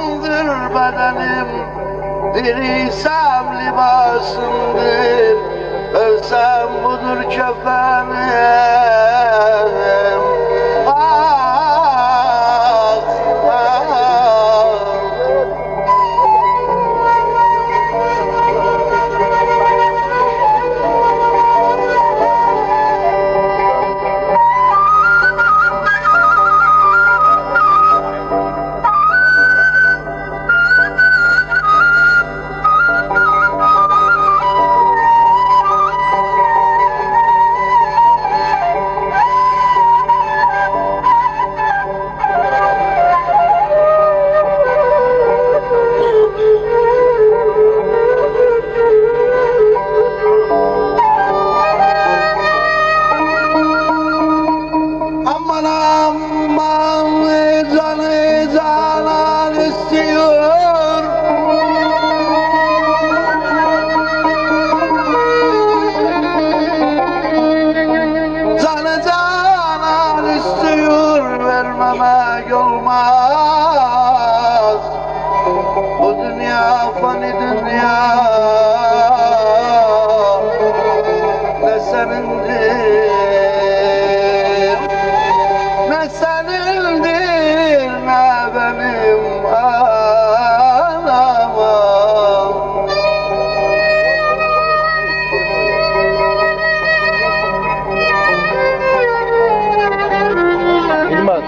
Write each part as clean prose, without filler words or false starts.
candır bedenim, diriysem libasımdır, ölsem budur kefenim. Ah, ah. Aman aman canı canan istiyor, canı canan istiyor, vermemek olmaz. Bu dünya fani dünya, ne senindir ne senindir ne benim anama. Bilmez.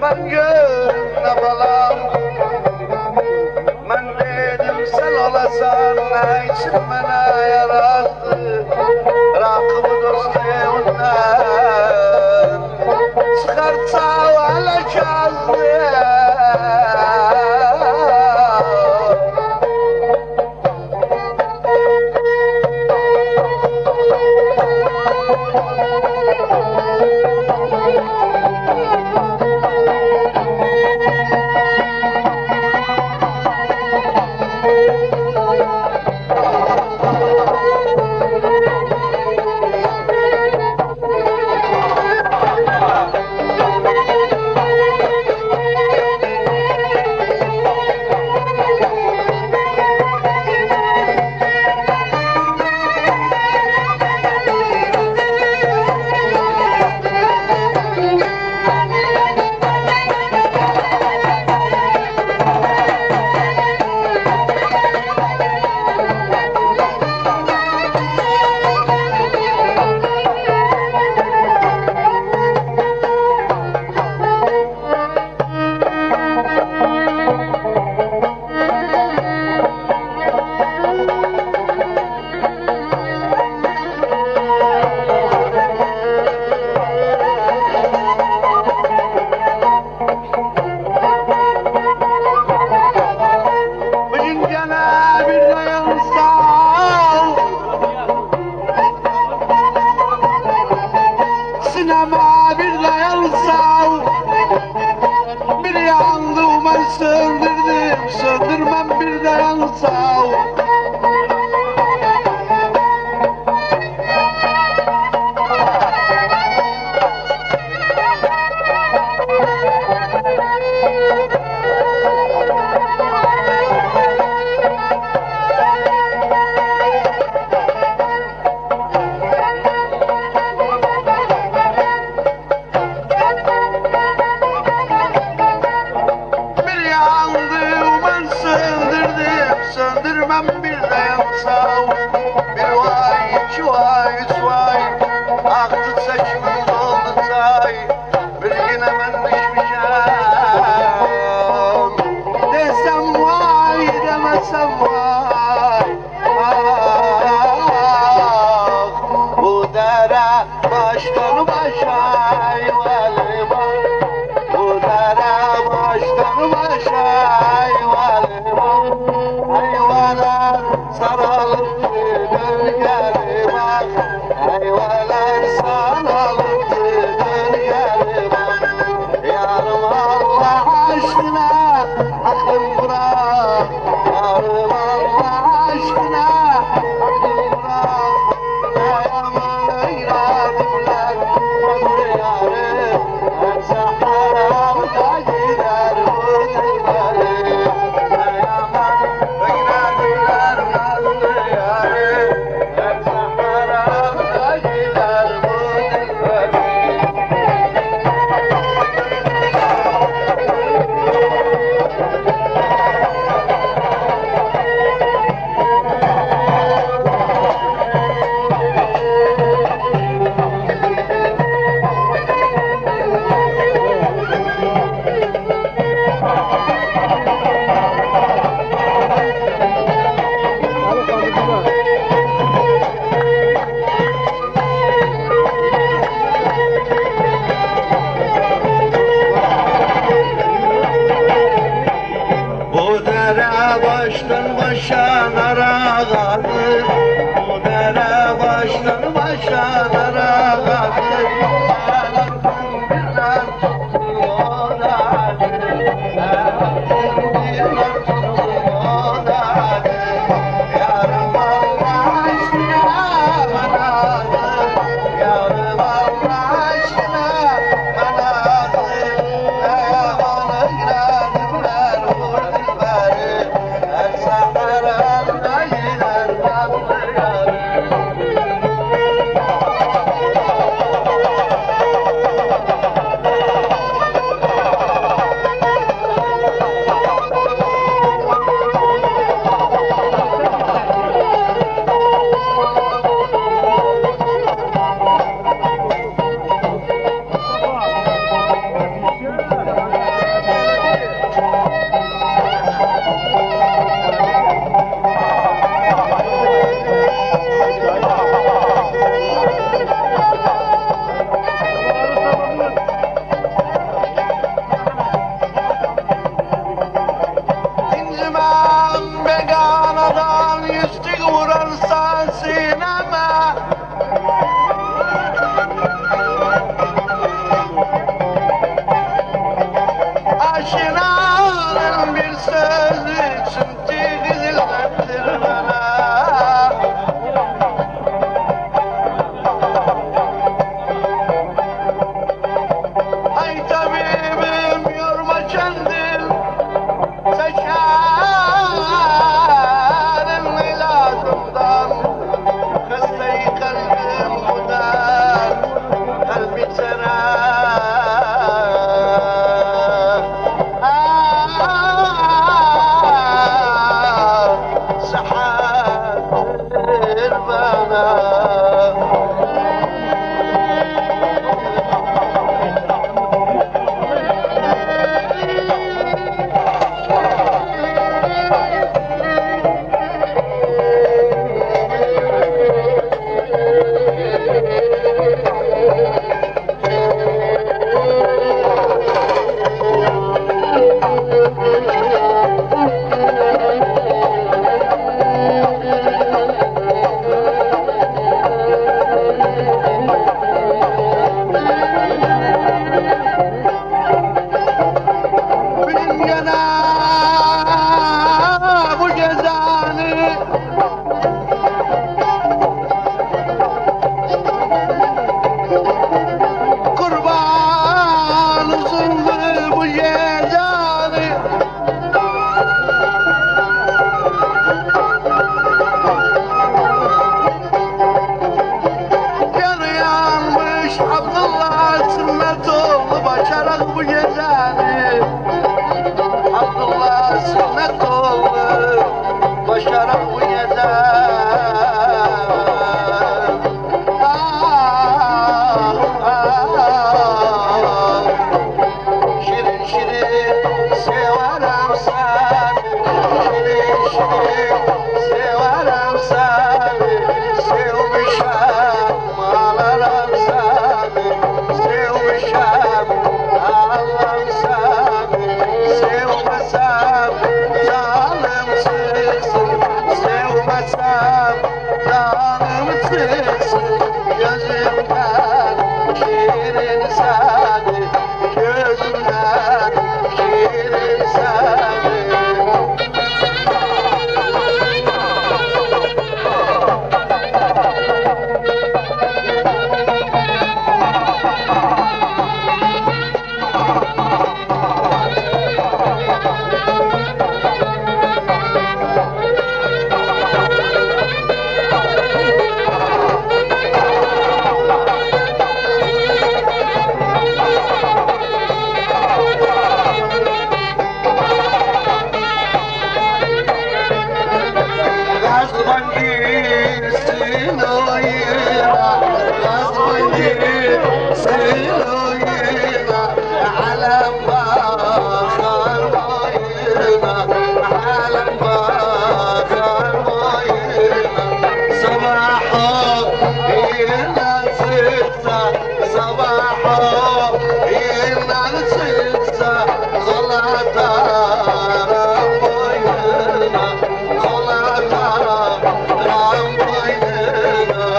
ben gönlüne balam. Ben dedim sen olasan ne için bana yarattı. Rakımı dostu evinden çıkartsa hala kazdı. Sinema bir dayansam, bir yandım ben söndürdüm, söndürmem bir dayansam. Söndürmem bir dayansam. Bir vay, iki vay, üç vay, aktı saçımın doldu say. Bir yine ben düşmüşem, desem vay, demesem vay. Ah, bu dere baştan başa yuvalı bak. Bu dere baştan başa yuvalı bak. Hayvanlar sarılıp yana bu cezanı kurban olsun bu cezanı yanı yanmış Abdullah Sünnetoğlu başarak bu cezanı Abdullah Sünnetoğlu başarak bu cezanı şirin şirin severim seni şirin şirin severim seni sevmişem ağlarım seni sevmişem ağlarım seni sevmesem canım çıksın sevmesem canım çıksın gözümden şirin seni gözümden şirin seni Gazman girsin oyuna Gazman girsin oyuna Alem bakar boyuna Alem bakar boyuna Sabahı yeniden çıksa Sabahı yeniden çıksa Kolatarım boyuna Kolatarım boynuna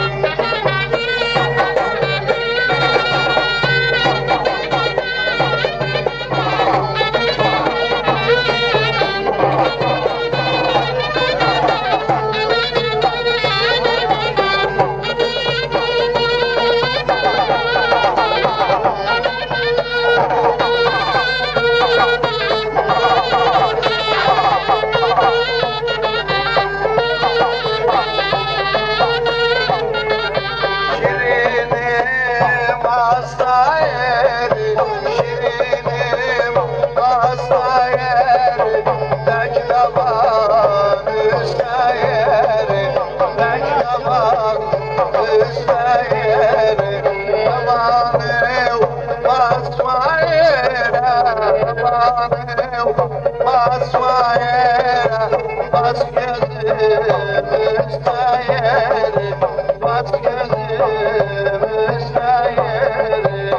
Şirinim hasta yeri, şirinim hasta yeri, Bekleman üstte yeri, Bekleman üstte yeri, aman ev basma yere, aman ev basma yere, bas gözüm üstte yeri, bas gözüm üstte yeri.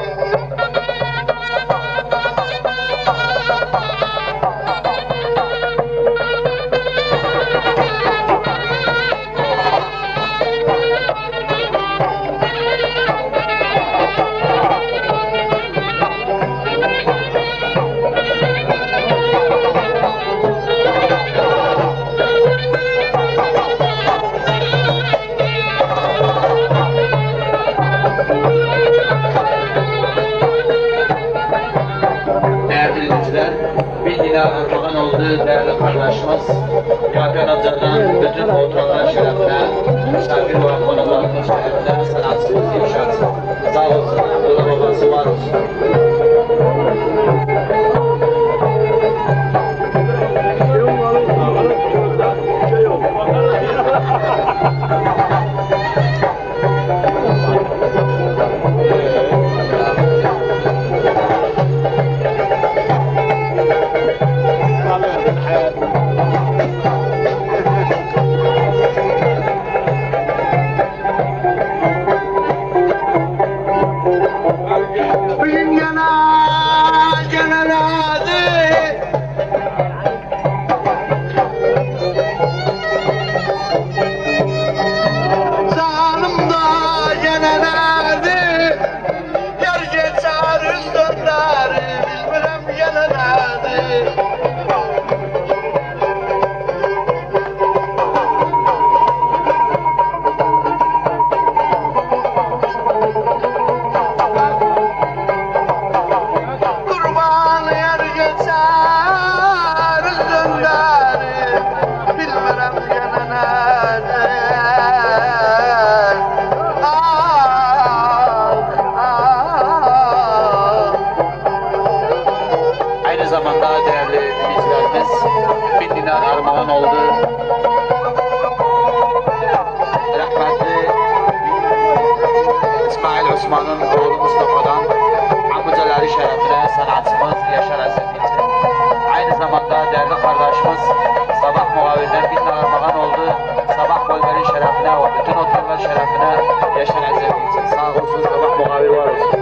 Değerli dinleyiciler, bir Dila Erdoğan olduğu değerli kardeşimiz Yakan Amca'dan bütün oturanlar şerefine, misafir ve konuklarımız şerefine sanatsız ifşat. Sağ olsun, Abdullah babası var olsun. Bin yana zamanda değerli dinleyicilerimiz 1000 dinar armağan oldu. Rahmetli İsmail Osman'ın oğlu Mustafa'dan amcaları şerefine sanatçımız Yaşar Əzəti için. Aynı zamanda değerli kardeşimiz Sabah muhabirden 1000 dinar armağan oldu. Sabah Bolver'in şerefine ve bütün oteller şerefine Yaşar Əzəti için. Sağ olsun, Sabah muhabir var olsun.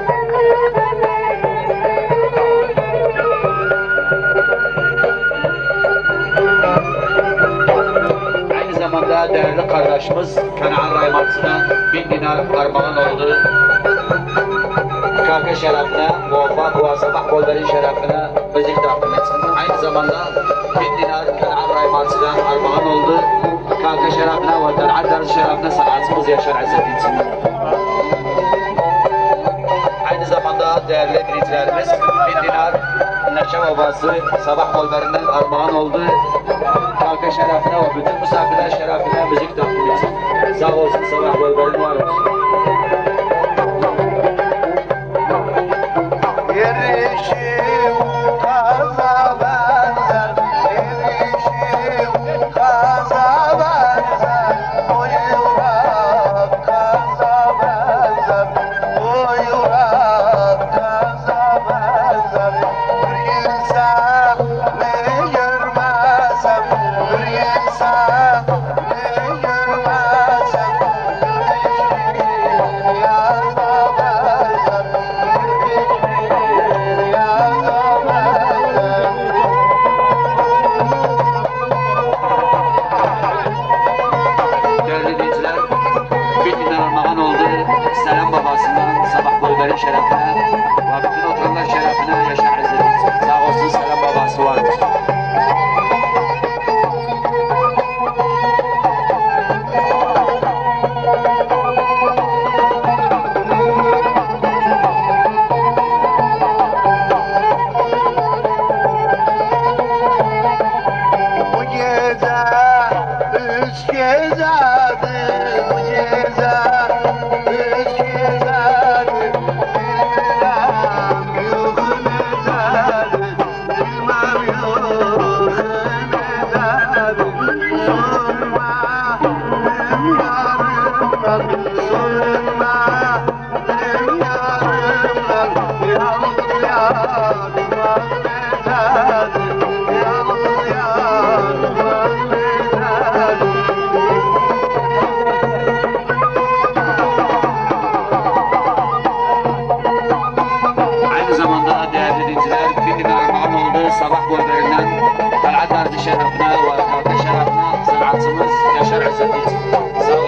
Değerli kardeşimiz Kenan Raymansı'dan 1000 dinar armağan oldu. Kaka şerefine, muvaffak ve Sabah Bolver'in şerefine müzik takdim etsin. Aynı zamanda 1000 dinar Kenan Raymansı'dan armağan oldu. Kaka şerefine ve Ter'adar şerefine sanatçımız Yaşar Əzəti için. Aynı zamanda değerli dinleyicilerimiz 1000 dinar Neşe babası Sabah Bolver'inden armağan oldu. Halka şerefine ve bütün misafirler şerefine müzik takdim etsin. Sağ olsun, Sabah Bolver'in var olsun. Yerişim kaza benzer, yerişim kaza benzer, o yurak kaza benzer, o yurak kaza benzer. Bir insan ne görmezsem, bir insan ne görmezsem, hiçbir yaza benzer. Değerli dinleyiciler, 1000 dinar armağan oldu. Selam babasından Sabah Bolver'in şerefine ve bütün oturanlar şerefine Yaşar Əzəti için. Sağ olsun, Selam babası var olsun. Bu gece üç gecedir, bu gece üç gecedir. Bilmem yok nededir, bilmem yok nededir. Sorma benim yarımdan, sorma benim yarımdan. Yalnız yarımdan nededir, yalnız yarımdan nededir. Aynı zamanda değerli dinleyiciler 1000 dinar armağan oldu. Sabah Bolver'inden Ter'adar şerefine ve Kaka şerefine sanatçımız Yaşar Əzəti için. Sağ